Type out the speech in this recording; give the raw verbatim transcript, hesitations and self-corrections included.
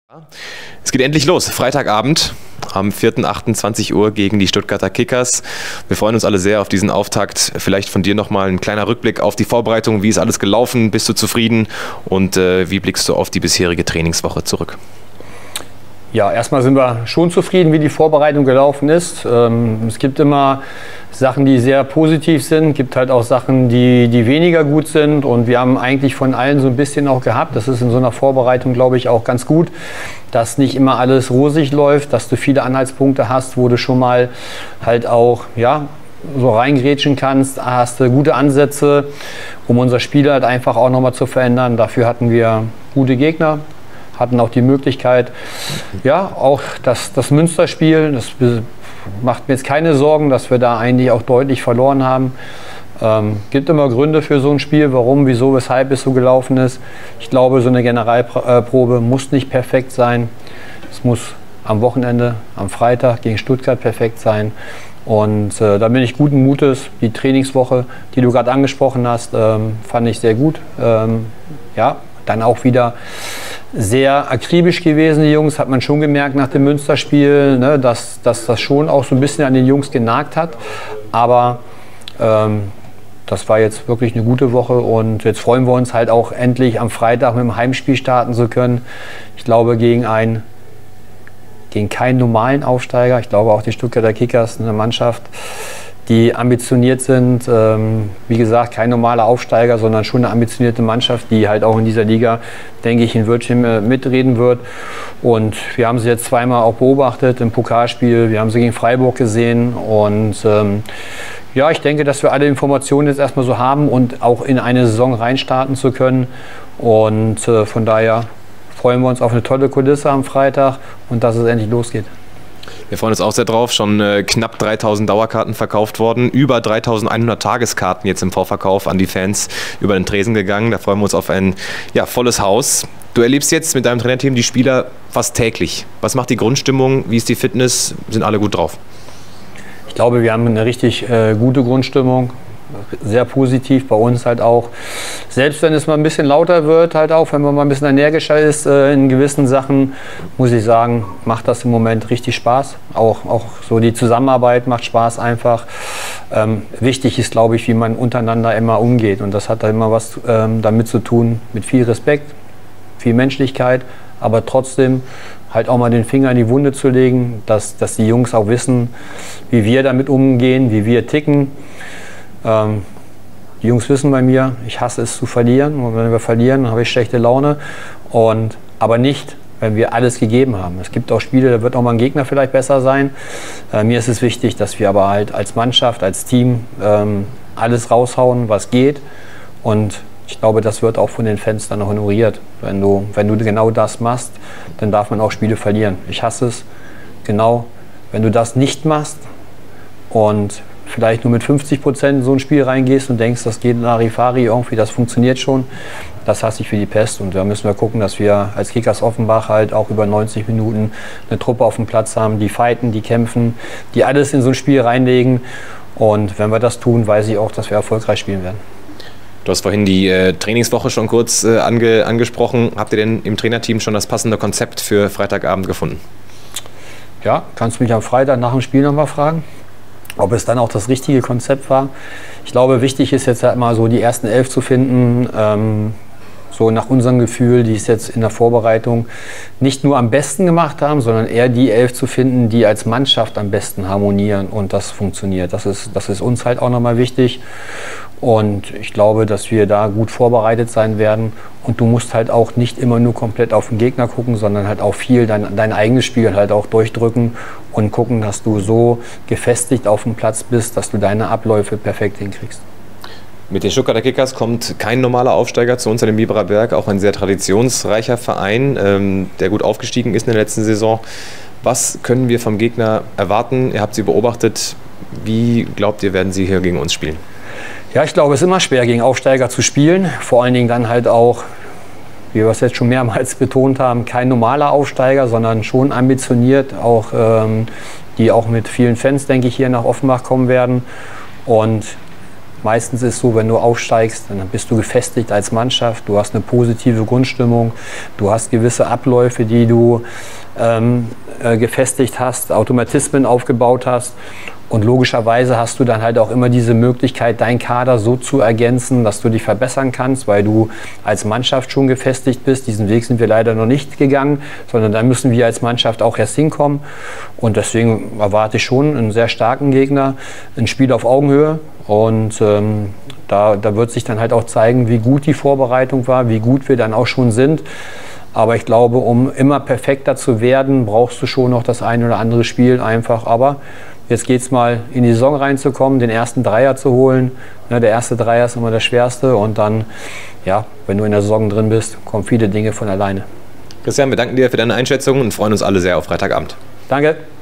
Es geht endlich los, Freitagabend am vierten achten zwanzig Uhr gegen die Stuttgarter Kickers. Wir freuen uns alle sehr auf diesen Auftakt. Vielleicht von dir nochmal ein kleiner Rückblick auf die Vorbereitung. Wie ist alles gelaufen? Bist du zufrieden? Und äh, wie blickst du auf die bisherige Trainingswoche zurück? Ja, erstmal sind wir schon zufrieden, wie die Vorbereitung gelaufen ist. Ähm, es gibt immer Sachen, die sehr positiv sind, gibt halt auch Sachen, die, die weniger gut sind. Und wir haben eigentlich von allen so ein bisschen auch gehabt. Das ist in so einer Vorbereitung, glaube ich, auch ganz gut, dass nicht immer alles rosig läuft, dass du viele Anhaltspunkte hast, wo du schon mal halt auch, ja, so reingrätschen kannst, hast du gute Ansätze, um unser Spiel halt einfach auch nochmal zu verändern. Dafür hatten wir gute Gegner. Hatten auch die Möglichkeit, ja, auch das, das Münsterspiel, das macht mir jetzt keine Sorgen, dass wir da eigentlich auch deutlich verloren haben. Ähm, gibt immer Gründe für so ein Spiel, warum, wieso, weshalb es so gelaufen ist. Ich glaube, so eine Generalprobe muss nicht perfekt sein. Es muss am Wochenende, am Freitag gegen Stuttgart perfekt sein. Und äh, da bin ich guten Mutes. Die Trainingswoche, die du gerade angesprochen hast, ähm, fand ich sehr gut. Ähm, ja, dann auch wieder sehr akribisch gewesen, die Jungs, hat man schon gemerkt nach dem Münsterspiel, ne, dass, dass das schon auch so ein bisschen an den Jungs genagt hat. Aber ähm, das war jetzt wirklich eine gute Woche und jetzt freuen wir uns halt auch endlich am Freitag mit dem Heimspiel starten zu können. Ich glaube, gegen ein gegen keinen normalen Aufsteiger. Ich glaube auch die Stuttgarter Kickers, eine Mannschaft, die ambitioniert sind. Ähm, wie gesagt, kein normaler Aufsteiger, sondern schon eine ambitionierte Mannschaft, die halt auch in dieser Liga, denke ich, in Wörthchen äh, mitreden wird. Und wir haben sie jetzt zweimal auch beobachtet im Pokalspiel. Wir haben sie gegen Freiburg gesehen. Und ähm, ja, ich denke, dass wir alle Informationen jetzt erstmal so haben und auch in eine Saison reinstarten zu können. Und äh, von daher freuen wir uns auf eine tolle Kulisse am Freitag und dass es endlich losgeht. Wir freuen uns auch sehr drauf. Schon äh, knapp dreitausend Dauerkarten verkauft worden. Über dreitausendeinhundert Tageskarten jetzt im Vorverkauf an die Fans über den Tresen gegangen. Da freuen wir uns auf ein ja, volles Haus. Du erlebst jetzt mit deinem Trainerteam die Spieler fast täglich. Was macht die Grundstimmung? Wie ist die Fitness? Sind alle gut drauf? Ich glaube, wir haben eine richtig äh, gute Grundstimmung. Sehr positiv bei uns halt auch. Selbst wenn es mal ein bisschen lauter wird, halt auch, wenn man mal ein bisschen energischer ist äh, in gewissen Sachen, muss ich sagen, macht das im Moment richtig Spaß. Auch, auch so die Zusammenarbeit macht Spaß einfach. Ähm, wichtig ist, glaube ich, wie man untereinander immer umgeht. Und das hat da immer was ähm, damit zu tun, mit viel Respekt, viel Menschlichkeit, aber trotzdem halt auch mal den Finger in die Wunde zu legen, dass, dass die Jungs auch wissen, wie wir damit umgehen, wie wir ticken. Ähm, die Jungs wissen bei mir, ich hasse es zu verlieren. Und wenn wir verlieren, dann habe ich schlechte Laune. Und, aber nicht, wenn wir alles gegeben haben. Es gibt auch Spiele, da wird auch mal ein Gegner vielleicht besser sein. Äh, mir ist es wichtig, dass wir aber halt als Mannschaft, als Team ähm, alles raushauen, was geht. Und ich glaube, das wird auch von den Fans dann auch honoriert. Wenn du, wenn du genau das machst, dann darf man auch Spiele verlieren. Ich hasse es, genau, wenn du das nicht machst und vielleicht nur mit fünfzig Prozent in so ein Spiel reingehst und denkst, das geht Larifari irgendwie, das funktioniert schon, das hasse ich für die Pest. Und da müssen wir gucken, dass wir als Kickers Offenbach halt auch über neunzig Minuten eine Truppe auf dem Platz haben, die fighten, die kämpfen, die alles in so ein Spiel reinlegen. Und wenn wir das tun, weiß ich auch, dass wir erfolgreich spielen werden. Du hast vorhin die äh, Trainingswoche schon kurz äh, ange angesprochen. Habt ihr denn im Trainerteam schon das passende Konzept für Freitagabend gefunden? Ja, kannst du mich am Freitag nach dem Spiel nochmal fragen, ob es dann auch das richtige Konzept war. Ich glaube, wichtig ist jetzt halt mal so die ersten elf zu finden, ähm, so nach unserem Gefühl, die es jetzt in der Vorbereitung nicht nur am besten gemacht haben, sondern eher die elf zu finden, die als Mannschaft am besten harmonieren und das funktioniert. Das ist, das ist uns halt auch nochmal wichtig. Und ich glaube, dass wir da gut vorbereitet sein werden. Und du musst halt auch nicht immer nur komplett auf den Gegner gucken, sondern halt auch viel dein, dein eigenes Spiel halt auch durchdrücken und gucken, dass du so gefestigt auf dem Platz bist, dass du deine Abläufe perfekt hinkriegst. Mit den Stuttgarter Kickers kommt kein normaler Aufsteiger zu uns an den Biberer Berg, auch ein sehr traditionsreicher Verein, ähm, der gut aufgestiegen ist in der letzten Saison. Was können wir vom Gegner erwarten? Ihr habt sie beobachtet. Wie glaubt ihr, werden sie hier gegen uns spielen? Ja, ich glaube, es ist immer schwer, gegen Aufsteiger zu spielen. Vor allen Dingen dann halt auch, wie wir es jetzt schon mehrmals betont haben, kein normaler Aufsteiger, sondern schon ambitioniert, auch, ähm, die auch mit vielen Fans, denke ich, hier nach Offenbach kommen werden. Und Meistens ist es so, wenn du aufsteigst, dann bist du gefestigt als Mannschaft, du hast eine positive Grundstimmung, du hast gewisse Abläufe, die du ähm, äh, gefestigt hast, Automatismen aufgebaut hast. Und logischerweise hast du dann halt auch immer diese Möglichkeit, deinen Kader so zu ergänzen, dass du dich verbessern kannst, weil du als Mannschaft schon gefestigt bist. Diesen Weg sind wir leider noch nicht gegangen, sondern da müssen wir als Mannschaft auch erst hinkommen. Und deswegen erwarte ich schon einen sehr starken Gegner, ein Spiel auf Augenhöhe. Und ähm, da, da wird sich dann halt auch zeigen, wie gut die Vorbereitung war, wie gut wir dann auch schon sind. Aber ich glaube, um immer perfekter zu werden, brauchst du schon noch das ein oder andere Spiel einfach. Aber jetzt geht es mal in die Saison reinzukommen, den ersten Dreier zu holen. Der erste Dreier ist immer der schwerste. Und dann, ja, wenn du in der Saison drin bist, kommen viele Dinge von alleine. Christian, wir danken dir für deine Einschätzung und freuen uns alle sehr auf Freitagabend. Danke.